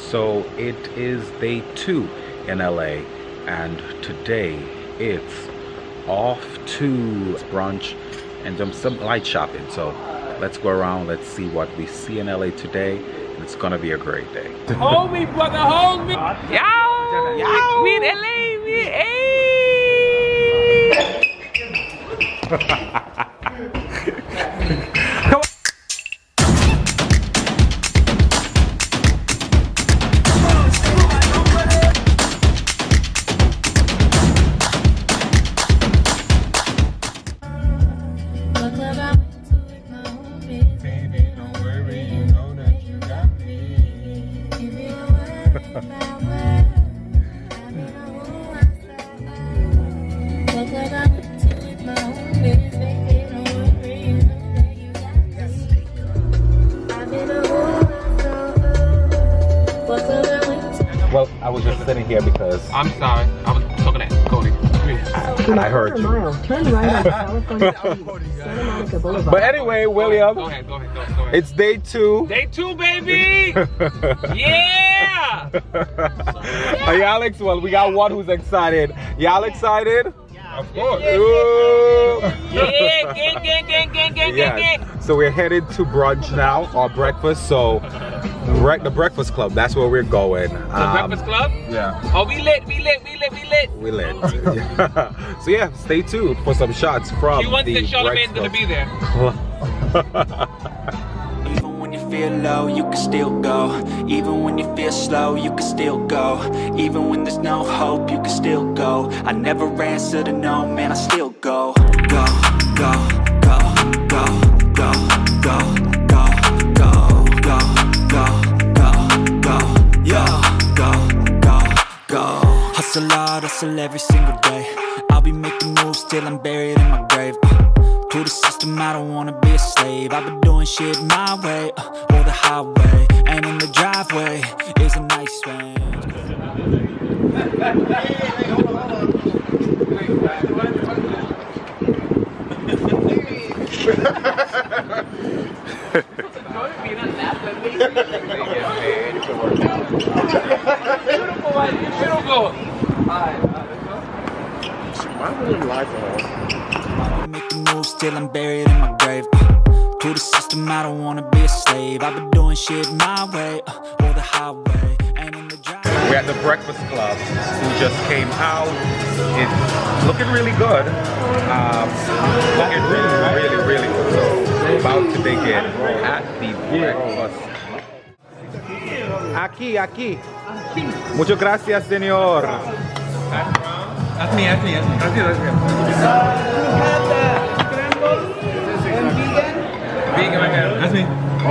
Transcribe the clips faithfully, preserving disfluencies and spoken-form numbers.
So it is day two in L A, and today it's off to brunch and some, some light shopping. So let's go around, let's see what we see in L A today. It's gonna be a great day. Hold me, brother, hold me. Yo, yo. We in L A, we in Come on. Well, I was just sitting here because I'm sorry, I was talking to Cody. And I heard you. Turn right on California Santa Monica Boulevard. But anyway, William, Go ahead, go ahead, go ahead. Go ahead. it's day two. Day two, baby! Yeah! Are y'all ex well, we got one who's excited. Y'all excited? Of course. Yeah, gang, gang, gang, gang, gang, Yes. gang. So we're headed to brunch now, or breakfast. So right, the Breakfast Club, that's where we're going. The Um, Breakfast Club? Yeah. Oh, we lit, we lit, we lit, we lit. We lit. So yeah, stay tuned for some shots from She wants the that Charlamagne's gonna be there. Even when you feel low, you can still go. Even when you feel slow, you can still go. Even when there's no hope, you can still go. I never answer to no, man, I still go. Go, go, go, go, go, go, go, go, go, go, go, go, yo, go, go, go. Hustle hard, hustle every single day. I'll be making moves till I'm buried in my grave. To the system, I don't wanna be a slave. I've been doing shit my way, uh, or the highway. And in the driveway is a nice range. Making moves till I'm buried in my grave. uh, To the system, I don't wanna be a slave. I've been doing shit my way, uh, or the highway. And in the driveway. We're at the Breakfast Club, who just came out. It's looking really good. Um, looking really, really, really good. So, about to begin at the Breakfast Club. Aquí, aquí. Muchas gracias, señor. That's me, that's me, that's me. That's me, that's me. Vegan right here. That's me.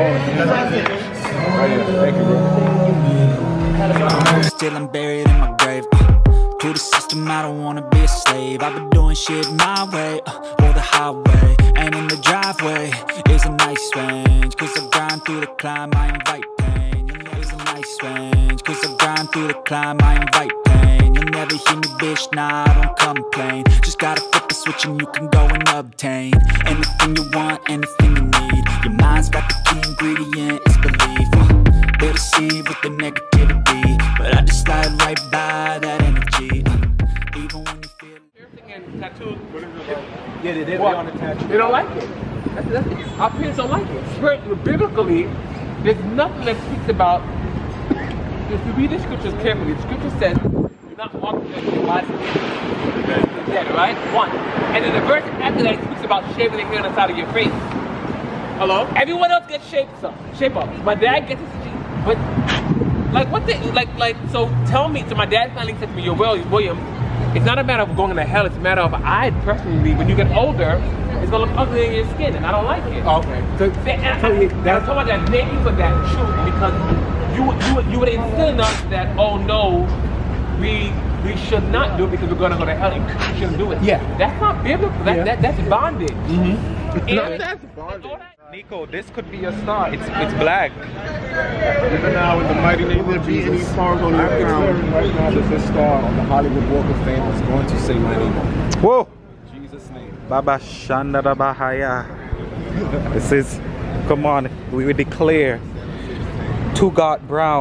Still I'm buried in my grave. uh, To the system, I don't wanna be a slave. I've been doing shit my way, uh, or the highway. And in the driveway is a nice range. Cause I grind through the climb, I invite pain. You know it's a nice range. Cause I grind through the climb, I invite pain. You'll never hear me, bitch, nah, I don't complain. Just gotta flip the switch and you can go and obtain anything you want, anything you need. Your mind's got the key ingredient, it's belief. uh, They deceive with the negativity, but I just slide right by that energy. uh, Even when you feel Tattooed. Yeah, they did. What? On the tattoo. They don't like it. That's, that's, our parents don't like it. Spirit, biblically, there's nothing that speaks about. If you read the scriptures carefully, the scripture says, "Do not walk in your body." The dead, right? One. And then the verse after that speaks about shaving the hair on the side of your face. Hello? Everyone else gets shaped up. Shape up. My dad gets his shape. But like what they like like so tell me. So my dad finally said to me, "You're William. William, it's not a matter of going to hell. It's a matter of I personally, when you get older, it's gonna look ugly in your skin, and I don't like it." Okay. So, And I, so you, I that's told my dad, thank you for that truth, because you you you would instill in us that, oh no, we we should not do it because we're gonna go to hell. And we shouldn't do it. Yeah. That's not biblical. That, Yeah. that that's bondage. Mm-hmm. And- No, that's bondage. Nico, this could be your star. It's it's black. Even now, in the mighty name of Jesus, stars on your crown. Right now, there's a star on the Hollywood Walk of Fame that's going to say my name. Whoa. In Jesus' name. Baba Shandara Bahaya. This is, come on, we would declare to God Brown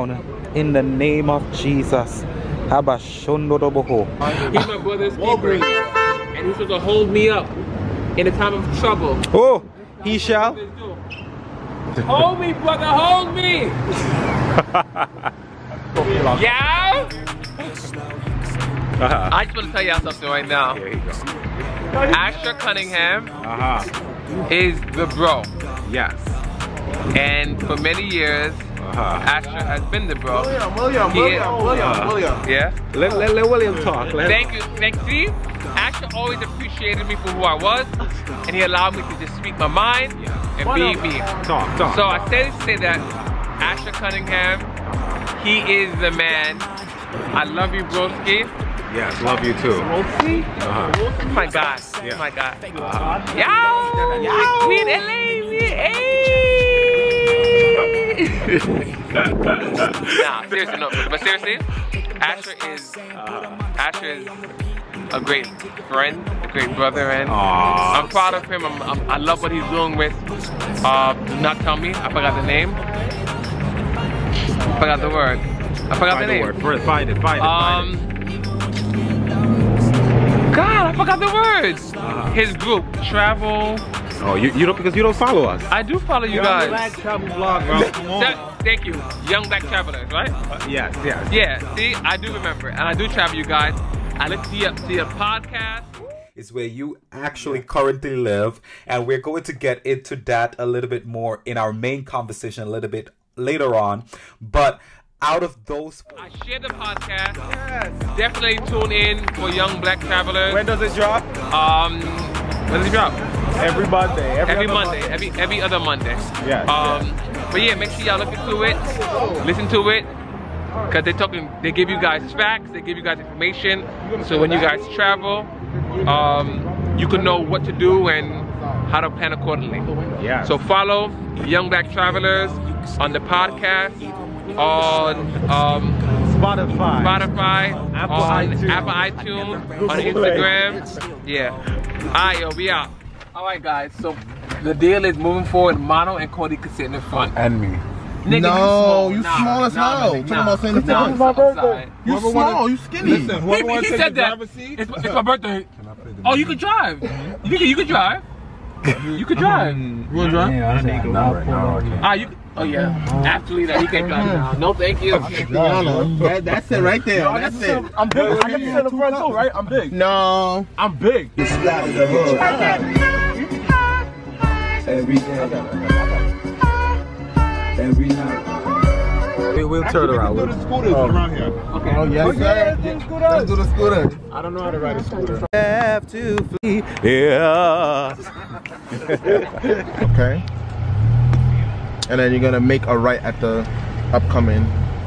in the name of Jesus. Habashondodoboho. He's my brother's keeper, and he's supposed to hold me up in a time of trouble. Oh, he shall. Hold me, brother, hold me. Yeah. Uh-huh. I just want to tell y'all something right now. Here you go. Asher Cunningham Uh-huh. is the bro, Yes. and for many years, Uh-huh. Asher has been the bro. William, William, He- William, William, Uh, William. Yeah. Let, let, let William talk. Let Thank you. Thank you. See, Asher always appreciated me for who I was, and he allowed me to just speak my mind and be me. Talk, talk. So I say to say that Asher Cunningham, he is the man. I love you, broski. Yes, love you too. Broski? Uh-huh. Oh my God. Yeah. Oh my God. Uh-huh. Yo! Yo! We in L A. We Nah, seriously, no. But seriously, Asher is Asher is a great friend, a great brother, and Aww. I'm proud of him. I'm, I'm, I love what he's doing with. Uh, do not tell me. I forgot the name. I forgot the word. I forgot Find the the name. word. First, find it, find it, find it. Um. God, I forgot the words. Uh-huh. His group, Travel. Oh, you, you don't, because you don't follow us. I do follow you guys. Travel vlog, bro. Come on. Th- Thank you. Young Black Travelers, right? Uh, yes, yes. Yeah, see, I do remember. And I do travel, you guys. I listen to your, to your podcast. Is where you actually currently live, and we're going to get into that a little bit more in our main conversation a little bit later on. But out of those, I share the podcast. Yes. Definitely tune in for Young Black Travelers. When does it drop? Um, when does it drop? Every Monday. Every, Every other Monday. Every every other Monday. Yes, Um, but yeah, make sure y'all look into it, listen to it, cause they're talking. They give you guys facts. They give you guys information. So when you guys travel, um, you can know what to do and how to plan accordingly. Yeah. So follow Young Black Travelers on the podcast, on um, Spotify. Spotify, Apple on iTunes. Apple iTunes, Google on Play. Instagram. Yeah. Alright, yo, we out. Alright, guys. So the deal is moving forward. Mono and Cody can sit in the front. And me. Nigga, No, you Nah, small as nah, hell. nigga, Talking nah. about saying the Nah, time. it's my birthday. You Whoever small, wanna- you skinny. Listen, he, he said that. It's, it's my birthday. Oh, you could drive. You could, you could drive. You could drive. You wanna drive? Yeah, I need to go right now. Ah, you. Oh yeah. Actually, that he can't drive now. No, thank you. That, that's it right there. That's it. I'm big. I can sit in the front too, right? I'm big. No. I'm big. Every day, every night. We, we'll turn around. Do We'll, the scooters around here. Okay. Oh, yes, sir. Let's do the scooter. I don't know how to ride a scooter. have to flee. Yeah. Okay. And then you're gonna make a right at the upcoming.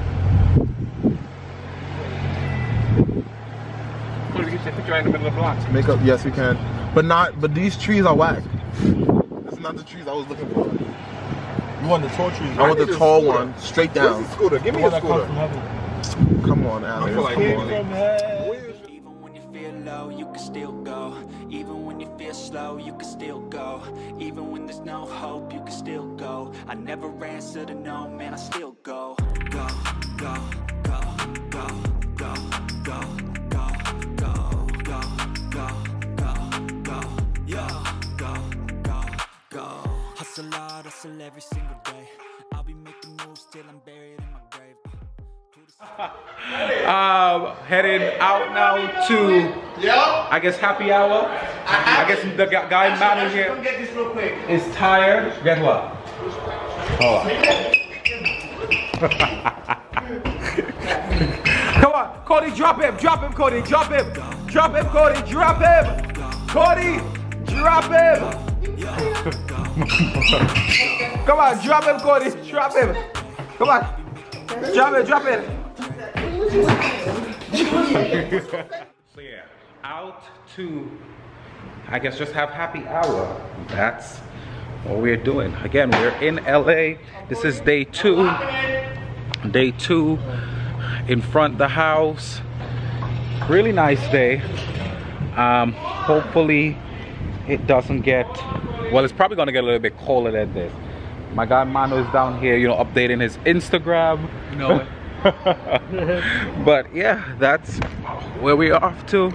Put your picture right in the middle of the block. Make up. Yes, we can. But not. But these trees are whack. This is not the trees I was looking for. You want the tall trees? I want the tall one, straight down. Scooter. Give me a scooter. Come on, Alex. Come on. Even when you feel low, you can still go. Even when you feel slow, you can still go. Even when there's no hope, you can still go. I never answer to no, man, I still go. Go, go, go, go, go, go, go, go, go, go, go, go, yeah, go, go, go. Hustle hard, hustle every single day. I'll be making moves till I'm buried in my grave. Um, heading out now to, I guess, happy hour. I guess the gu- guy man here Get this real quick. is tired. Get what? Oh. Come on, Cody, drop him, drop him, Cody, drop him, drop him, Cody, drop him, Cody, drop him. Come on, drop him, Cody, drop him. Come on, drop it, drop it. So yeah, out to, I guess, just have happy hour. That's what we're doing. Again, we're in L A. This is day two. Day two in front of the house. Really nice day. Um, hopefully it doesn't get, well, it's probably gonna get a little bit colder than this. My guy Mano is down here, you know, updating his Instagram. You know it. But yeah, that's where we're off to.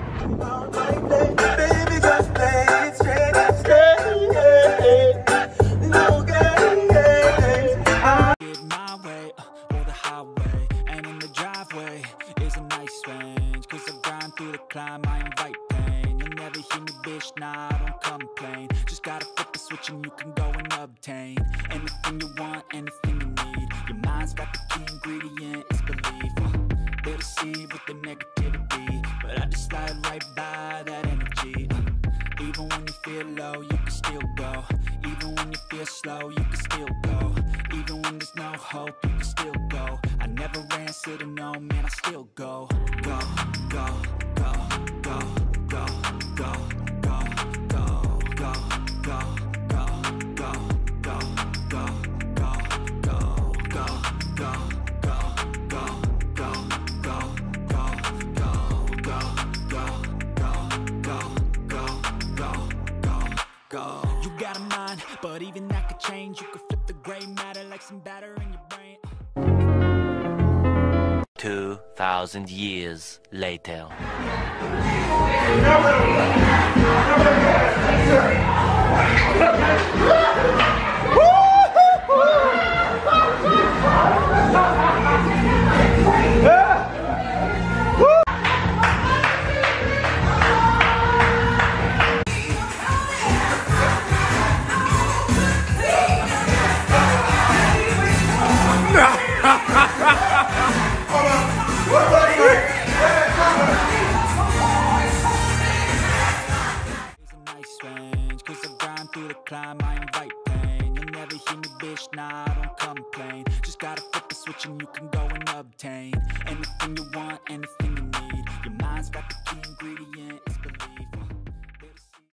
Nah, don't complain. Just gotta flip the switch and you can go and obtain anything you want, anything you need. Your mind's got the key ingredient, it's belief. uh, They'll deceive with the negativity, but I just slide right by that energy. uh, Even when you feel low, you can still go. Even when you feel slow, you can still go. Even when there's no hope, you can still go. I never answer to no, man, I still go. Go, go, go, go, go, go. You got a mind, but even that could change. You could flip the gray matter like some batter in your brain. Two thousand years later. Climb, I invite pain. You'll never hear me, bitch, nah, don't complain. Just gotta flip the switch and you can go and obtain anything you want, anything